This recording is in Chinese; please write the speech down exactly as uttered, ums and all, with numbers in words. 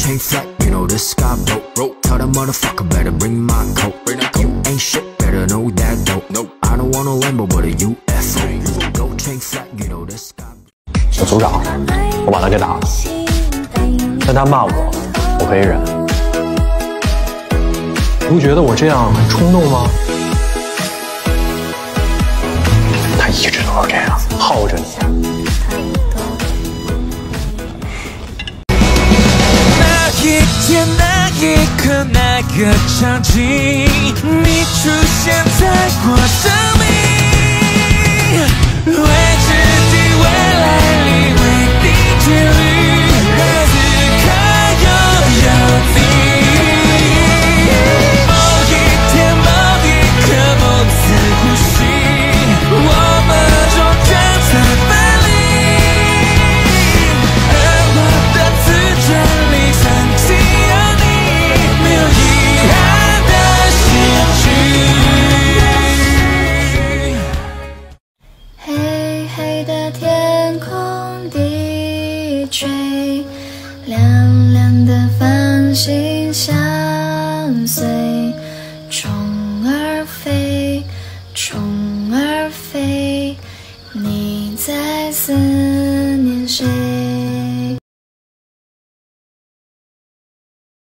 chain flat, you know the sky broke. Broke. Tell the motherfucker better bring my coat. Bring that coat. You ain't shit, better know that though. Nope. I don't want a Lambo, but a U F O. Go chain flat, you know the sky. 小组长，我把他给打了，但他骂我，我可以忍。你不觉得我这样很冲动吗？他一直都是这样，耗着你。 一天那一刻那个场景，你出现在我生命，未知的未来里为定距离，而此刻又有你。某一天某一刻某次呼吸，我们终将再分离，而我的自传里曾。 黑黑的天空低垂，亮亮的繁星相随，虫儿飞，虫儿飞，你在思念谁？